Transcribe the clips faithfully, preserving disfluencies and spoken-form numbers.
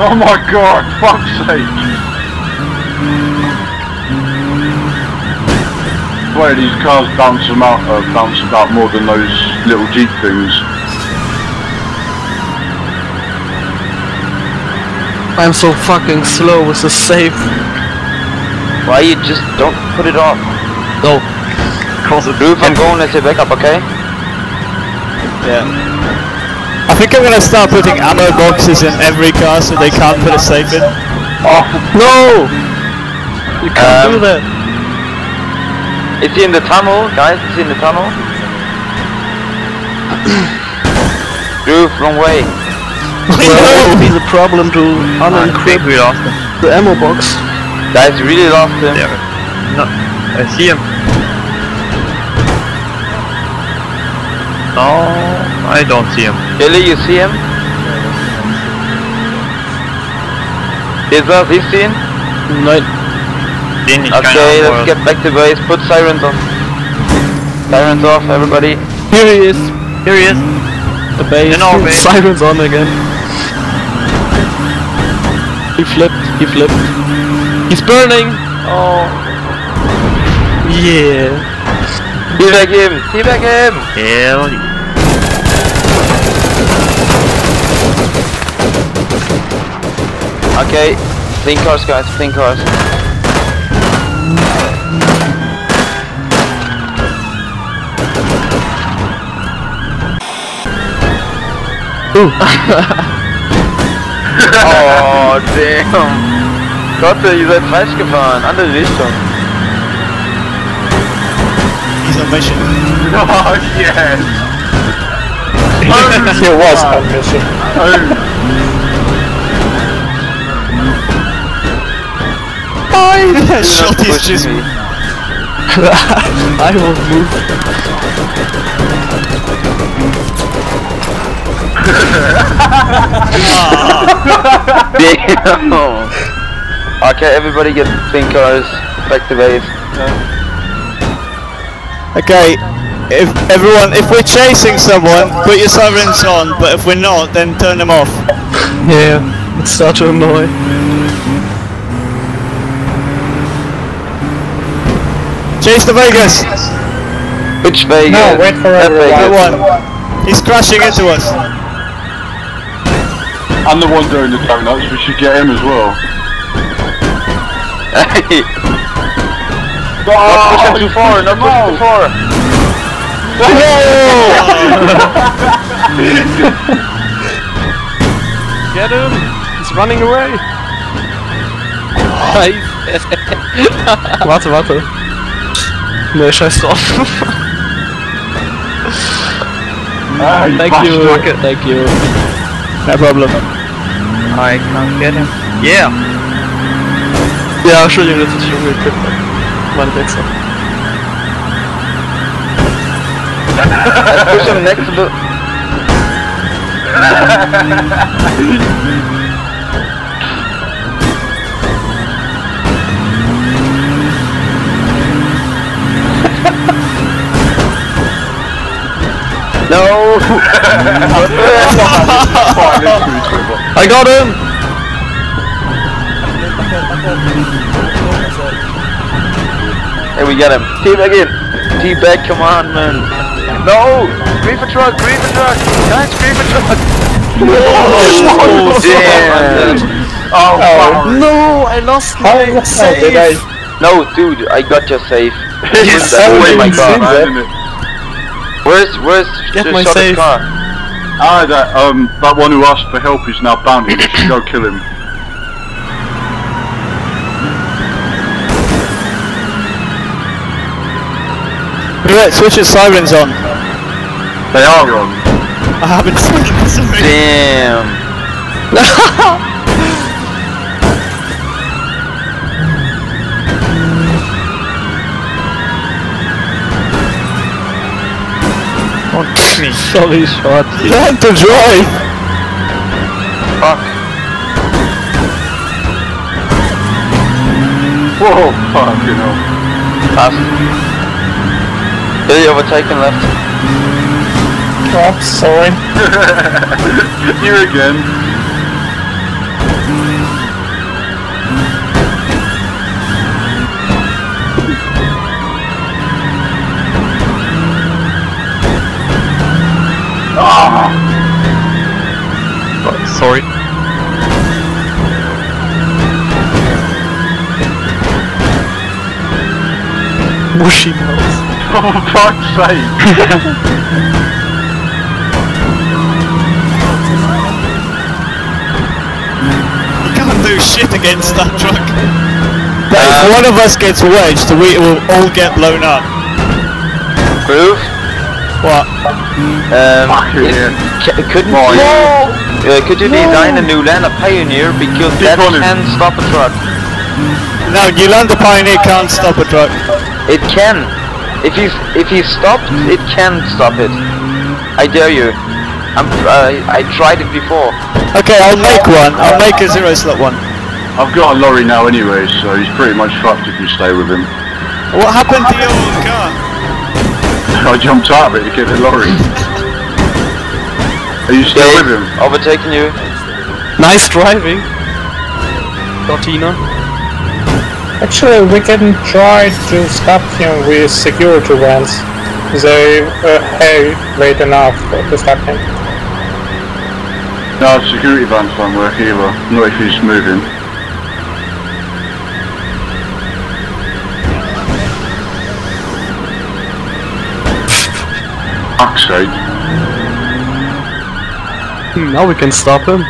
Oh my god, fuck's sake! Wait, these cars bounce them out, uh, bounce about more than those little Jeep things. I'm so fucking slow with the save. Why you just don't put it off? No. Cause the roof, I'm going as a backup, okay? Yeah. I think I'm gonna start putting ammo boxes in every car so they can't put a safe in. Oh no! You can't um, do that. Is he in the tunnel, guys? Is he in the tunnel? Roof, wrong way. Well, it would be the problem to unencrypt we lost him. the ammo box. Guys, you really lost him. Yeah. No, I see him. No, I don't see him. Billy, you see him? Is that this scene? No. Okay, let's get back to base. Put sirens on. Sirens off, everybody. Here he is. Here he is. The base. In our base. Sirens on again. He flipped. He flipped. He's burning. Oh. Yeah. Teabag him. Teabag him. Hell yeah. Okay. Clean cars, guys. Clean cars. Ooh. Oh, damn. Gott, ihr seid falsch gefahren. Andere Richtung. He's on mission. Oh, yes! He was on mission. Oh, shot is just... I will move. Damn. Okay, everybody get clean cars. Back to base. Okay, if everyone, if we're chasing someone, put your sirens on, but if we're not, then turn them off. Yeah, it's start to annoy. Chase the Vegas! Which Vegas? No, wait for that everyone. Vegas. He's crashing into us. I'm the one doing the donuts, we should get him as well. Hey! Oh, not push him too far, not push him too far! Get him! He's running away! Warte, warte. Ne, scheiß drauf. Ah, Thank you, Rocket, thank you. No problem. I can't get him. Yeah! Ja, Entschuldigung, dass ich umgekippt habe. Meine Wechsel. Let's push him next to the... No! I got him! Hey, we got him. Teabag in. Teabag, come on, man. No! Reefer truck, reefer truck! Guys, reefer truck! Oh, damn! Oh, oh no! I lost my save! No, dude, I got your safe. Yes, oh my god. Where's, where's Get the my shot safe. car? Ah, that, um, that one who asked for help is now bound. You should go kill him. Right, switch your sirens on. They are on. I haven't seen this already. Damn. Don't kick me. Sorry, shot. Learn to drive! Fuck. Whoa, fucking hell. Pass. Billy overtaken left. Oh, sorry. You again. Mushy mouth. For fuck's sake! You can't do shit against that truck. But if one of us gets wedged, we will all get blown up. Groove? What? Um, Fuck is- yeah. c- couldn't Boy. you, uh, could you design a new land, a Pioneer, because Keep that on it. can stop a truck? No, New Land the Pioneer can't stop a truck. It can. If he's if he's stopped, it can stop it. I dare you. I'm, uh, I tried it before. Okay, I'll make one. I'll make a zero slot one. I've got a lorry now anyway, so he's pretty much fucked if you stay with him. What happened to your car? I jumped out of it to get the lorry. Are you still Okay, with him? overtaking you. Nice driving. Cortina. Actually, we can try to stop him with security vans. They uh, have weight enough to stop him. No, security vans don't work either. Not if he's moving. Fuck's sake. Hmm, now we can stop him.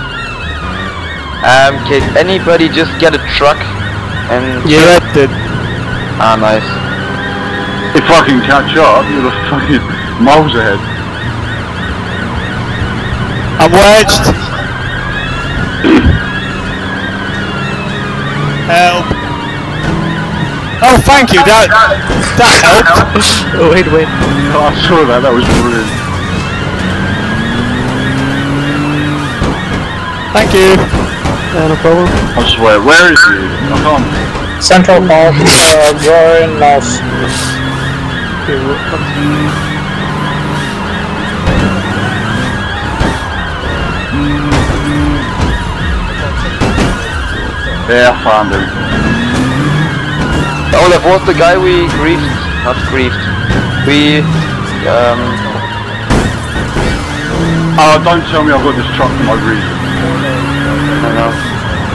Um, can anybody just get a truck and... Yeah, that did. Ah, nice. If I can catch up, you're the fucking miles ahead. I'm wedged. Help. Oh, thank you. That that helped. Oh, wait, wait. Oh, I saw that, that was brilliant. Thank you. Yeah, no problem. I swear, where is he? I can't. Central Park, uh, going north. Okay, we'll- Yeah, I found him. Oh, that was the guy we griefed. Not griefed. We... Um... Oh, don't tell me I've got this truck for no reason. I don't know.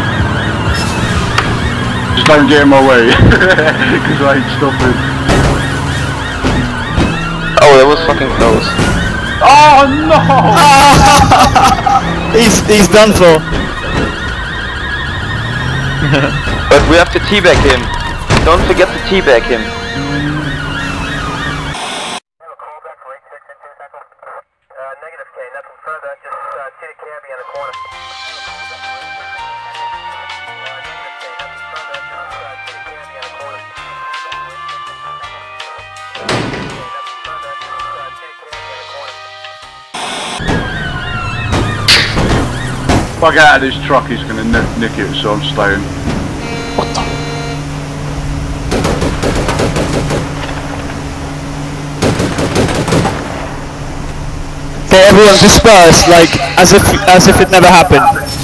Just don't get in my way, because I ain't stopping. Oh, that was fucking close. Oh no! He's he's done for. But we have to teabag him. Don't forget to teabag him. If I get out of this truck, he's gonna nick, nick it, so I'm staying. What the? Okay, everyone disperse, like as if as if it never happened.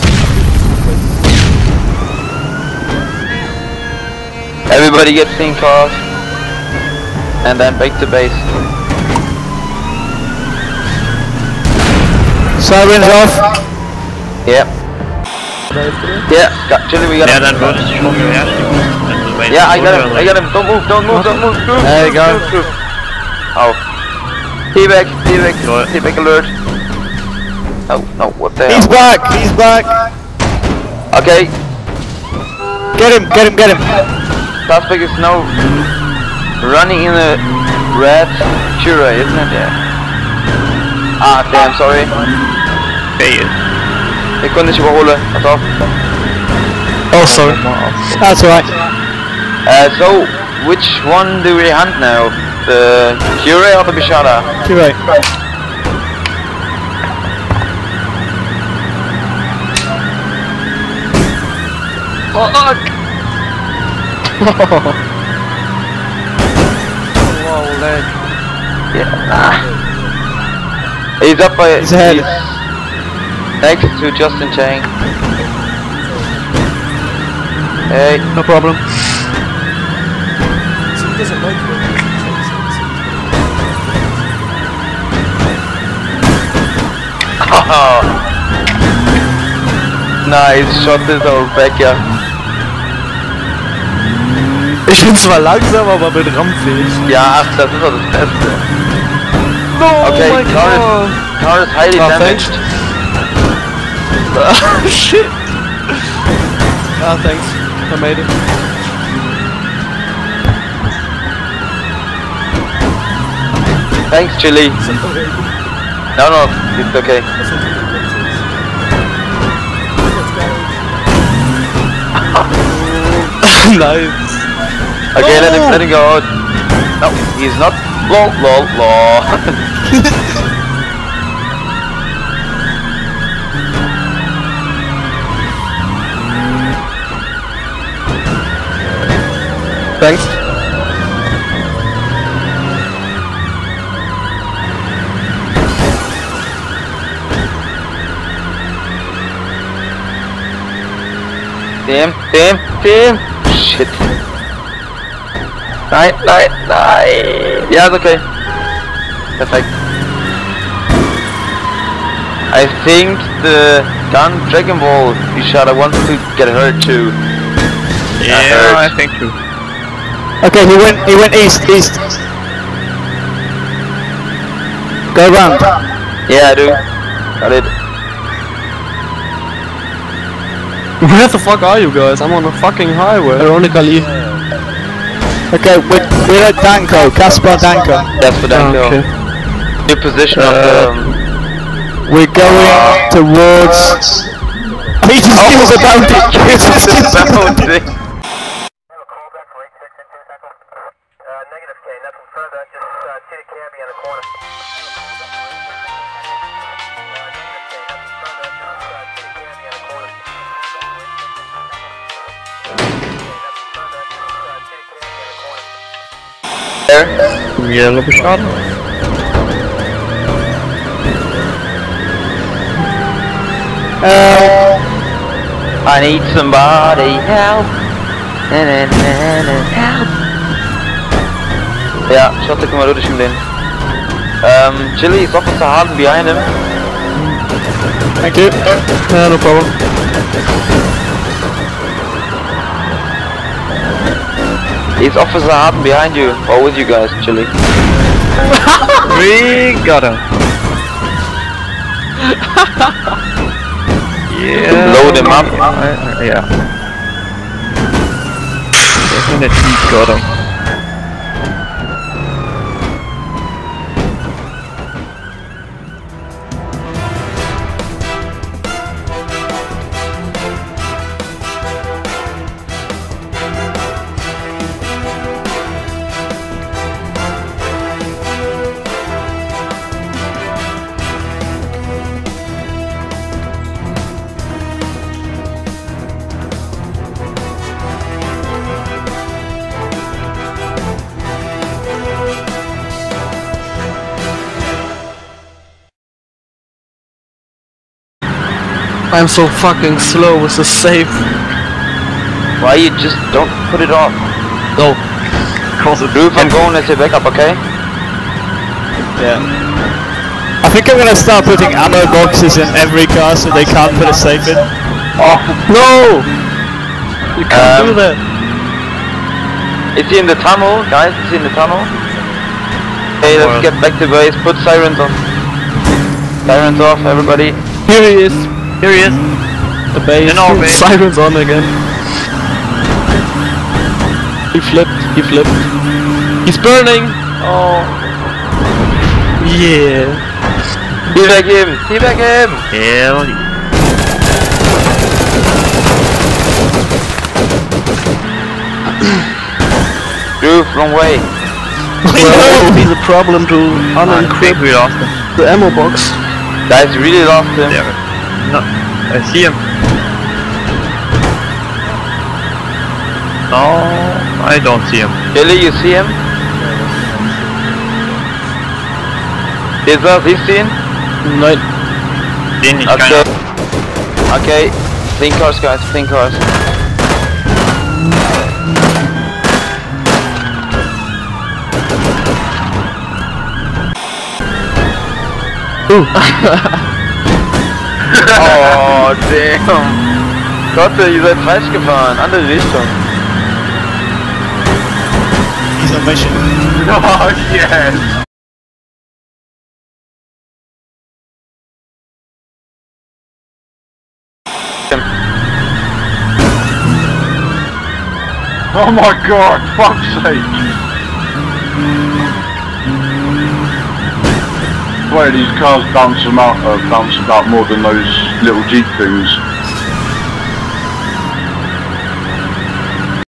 Everybody gets in cars. And then back to base. Sirens off. Yep. Yeah, got, Chili, we got Ja, him. dann würde ich schon beherrschen. Yeah, I got him, I got him. Don't move, don't move, don't move. Move, There you move, go. move, move. Oh. Teabag, teabag, teabag alert. Oh, no, what the He's hell? back. He's back. Okay, Get him. Get him. Get him. suspect is now running in a red Cura, isn't it? Yeah. Ah, damn, sorry. Fail. Jag kunde inte behålla. Pass off. Oh, sorry. That's alright. Uh, so, which one do we hunt now? The Cura or the Bishara? You're right. Wow, lag. Yeah, nah. He's up by... He's ahead. Next to Justin Chang. Hey. No problem. Nice, shot this over back, yeah. Ich bin zwar langsam, aber bin rammfähig. Ja, ach, das ist doch das Beste. No, Okay, my car is, God. car is highly Ah, damaged. Ah, shit. Ah, thanks. I made it. Thanks, Chili. No, no, it's okay. Nice. Okay, let him, let him go out. No, he's not. Lol, lol, lol. Thanks. Team, team, team. Shit. Nein, nein, nein. Ja, ist okay. Perfekt. I think the gun Dragon Ball Ishara wants to get hurt too. Yeah, I think too. Okay, he went. He went east. East. Go round. Yeah, I do. Got it. Where the fuck are you guys? I'm on a fucking highway. Ironically. Okay, we're, we're at Danko. Kaspar Danko. That's for that kill. Okay. New position Uh, of the. Um, We're going towards. He just Oh, gives a bounty. He just gives a bounty. Yellow shot. Uh, I need somebody help. Na, na, na, na, help. Ja, Schotte, komm mal durch mit denen. Um, Chili is officer Harden behind him. thank you. Yeah, no problem. He's officer Harden behind you, or with you guys, Chili. We got him. Yeah. Load him up. Uh, yeah. Definitely got him. I'm so fucking slow with the save. Why you just don't put it on? No. Roof, I'm going as your backup, okay? Yeah. I think I'm gonna start putting ammo boxes in every car so they can't put a safe in. Oh no! You can't Um, do that. Is he in the tunnel? Guys, is he in the tunnel? Okay, let's get back to base. Put sirens on. Sirens off, everybody. Here he is. Here he is. The base. In our base. Sirens on again. He flipped. He flipped. He's burning. Oh. Yeah. Teabag him! Teabag him! Hell yeah. Roof, wrong way. Well, it would be the problem to I think unencrypt we lost him. the ammo box. Guys, really lost him. There. No, I see him. No, I don't see him. Billy, you see him? Is er, siehst du ihn? Nein. Den ich Okay. keiner. Okay. Clean cars, guys, clean cars. Oh, damn. Gott, ihr seid falsch gefahren. Andere Richtung. mission. Oh, yes! Oh my god, fuck's sake! The way these cars bounce them out, uh, bounce about more than those little Jeep things.